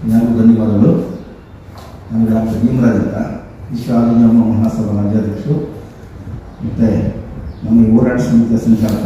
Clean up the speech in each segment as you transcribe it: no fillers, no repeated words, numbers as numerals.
ಎಲ್ಲರಿಗೂ ಧನ್ಯವಾದಗಳು. ನಾನು ಡಾಕ್ಟರ್ ಭೀಮರಾಜ್ ಅಂತ, ವಿಶ್ವ ಆರೋಗ್ಯ ಮಹಾಸಭಾ ರಾಜ್ಯಾಧ್ಯಕ್ಷರು ಮತ್ತು ನಮ್ಮ ಈ ಹೋರಾಟ ಸಮಿತಿಯ ಸಂಚಾಲಕ.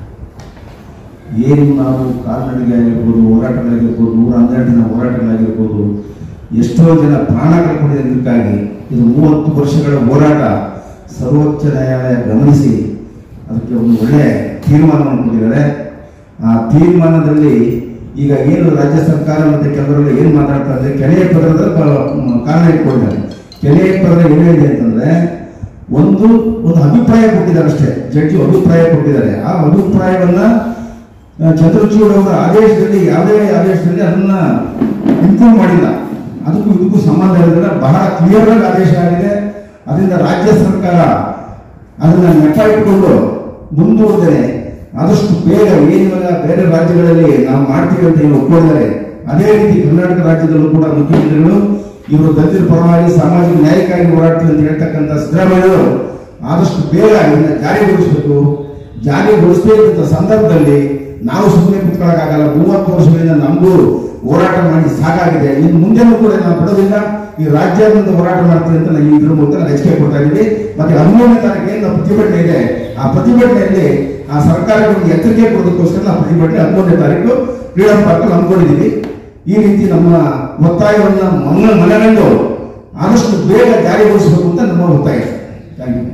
ಏನು ನಾವು ಕಾಲ್ನಡಿಗೆ ಆಗಿರ್ಬೋದು, ಹೋರಾಟಗಳಾಗಿರ್ಬೋದು, 112 ದಿನ ಹೋರಾಟಗಳಾಗಿರ್ಬೋದು, ಎಷ್ಟೋ ಜನ ಪ್ರಾಣ ಕಳ್ಕೊಂಡಿದ್ದಕ್ಕಾಗಿ ಇದು 30 ವರ್ಷಗಳ ಹೋರಾಟ ಸರ್ವೋಚ್ಚ ನ್ಯಾಯಾಲಯ ಗಮನಿಸಿ ಅದಕ್ಕೆ ಒಂದು ಒಳ್ಳೆಯ ತೀರ್ಮಾನವನ್ನು ಕೊಟ್ಟಿದ್ದಾರೆ. ಆ ತೀರ್ಮಾನದಲ್ಲಿ ಈಗ ಏನು ರಾಜ್ಯ ಸರ್ಕಾರ ಮತ್ತು ಕೆಲವರೆಲ್ಲ ಏನು ಮಾತಾಡ್ತಾ ಇದ್ದಾರೆ, ಕೆನೆಯ ಪದರದ ಕಾರಣ ಇಟ್ಕೊಂಡಿದ್ದಾರೆ. ಕೆನೆಯ ಪದರ ಏನಿದೆ ಅಂತಂದ್ರೆ ಒಂದು ಅಭಿಪ್ರಾಯ ಕೊಟ್ಟಿದ್ದಾರೆ ಅಷ್ಟೇ. ಜಡ್ಜಿ ಅಭಿಪ್ರಾಯ ಕೊಟ್ಟಿದ್ದಾರೆ. ಆ ಅಭಿಪ್ರಾಯವನ್ನ ಚಂದ್ರಚೂಡ್ ಅವರ ಆದೇಶದಲ್ಲಿ, ಯಾವುದೇ ಆದೇಶದಲ್ಲಿ ಅದನ್ನ ಇಂಪ್ರೂವ್ ಮಾಡಿಲ್ಲ. ಅದಕ್ಕೂ ಇದಕ್ಕೂ ಸಂಬಂಧ ಇರೋದಿಲ್ಲ. ಬಹಳ ಕ್ಲಿಯರ್ ಆಗಿ ಆದೇಶ ಆಗಿದೆ. ಅದರಿಂದ ರಾಜ್ಯ ಸರ್ಕಾರ ಅದನ್ನ ನೆಪ ಇಟ್ಕೊಂಡು ಮುಂದುವರೆದರೆ ಆದಷ್ಟು ಬೇಗ ಏನಿವಾಗ ಬೇರೆ ರಾಜ್ಯಗಳಲ್ಲಿ ನಾವು ಮಾಡ್ತೀವಿ ಅಂತ ಏನು ಒಪ್ಪಿದ್ದಾರೆ, ಅದೇ ರೀತಿ ಕರ್ನಾಟಕ ರಾಜ್ಯದಲ್ಲೂ ಕೂಡ ಮುಖ್ಯಮಂತ್ರಿಗಳು ಇವರು ದಲಿತರ ಪರವಾಗಿ ಸಾಮಾಜಿಕ ನ್ಯಾಯಕ್ಕಾಗಿ ಹೋರಾಡ್ತೀವಿ ಅಂತ ಹೇಳ್ತಕ್ಕಂಥ ಸಿದ್ದರಾಮಯ್ಯವರು ಆದಷ್ಟು ಬೇಗ ಇದನ್ನ ಜಾರಿಗೊಳಿಸಬೇಕು. ಜಾರಿಗೊಳಿಸಬೇಕಂತ ಸಂದರ್ಭದಲ್ಲಿ ನಾವು ಸುಮ್ಮನೆ ಕುತ್ಕೊಳ್ಳೋಕ್ಕಾಗಲ್ಲ. 30 ವರ್ಷಗಳಿಂದ ನಮಗೂ ಹೋರಾಟ ಮಾಡಿ ಸಾಕಾಗಿದೆ. ಇನ್ನು ಮುಂದೆನೂ ಕೂಡ ನಾವು ಬಿಡೋದಿಲ್ಲ. ಈ ರಾಜ್ಯಾದ್ಯಂತ ಹೋರಾಟ ಮಾಡ್ತೀವಿ ಅಂತ ನಾವು ಇದ್ರ ಮೂಲಕ ಲಸಿಕೆ ಕೊಡ್ತಾ ಇದ್ದೀವಿ. ಮತ್ತೆ 11ನೇ ತಾರೀಕು ಏನು ಪ್ರತಿಭಟನೆ ಇದೆ, ಆ ಪ್ರತಿಭಟನೆಯಲ್ಲಿ ಆ ಸರ್ಕಾರಗಳಿಗೆ ಎಚ್ಚರಿಕೆ ಕೊಡೋದಕ್ಕೋಸ್ಕರ ನಾವು ಪ್ರತಿಭಟನೆ 11ನೇ ತಾರೀಕು ಫ್ರೀಡಂ ಪಾರ್ಕ್ ಹಮ್ಮಿಕೊಂಡಿದ್ದೀವಿ. ಈ ರೀತಿ ನಮ್ಮ ಒತ್ತಾಯವನ್ನು ಮನಗಂಡು ಆದಷ್ಟು ಬೇಗ ಜಾರಿಗೊಳಿಸಬೇಕು ಅಂತ ನಮ್ಮ ಒತ್ತಾಯ. Thank you.